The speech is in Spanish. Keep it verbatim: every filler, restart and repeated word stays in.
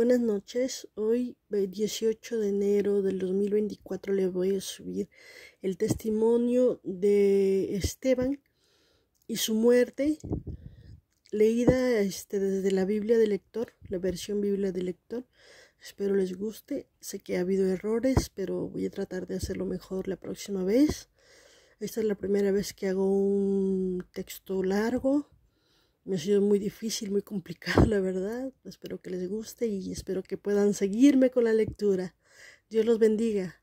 Buenas noches, hoy dieciocho de enero del dos mil veinticuatro le voy a subir el testimonio de Esteban y su muerte, leída este, desde la Biblia del Lector, la versión Biblia del Lector. Espero les guste, sé que ha habido errores, pero voy a tratar de hacerlo mejor la próxima vez. Esta es la primera vez que hago un texto largo. Me ha sido muy difícil, muy complicado, la verdad. Espero que les guste y espero que puedan seguirme con la lectura. Dios los bendiga.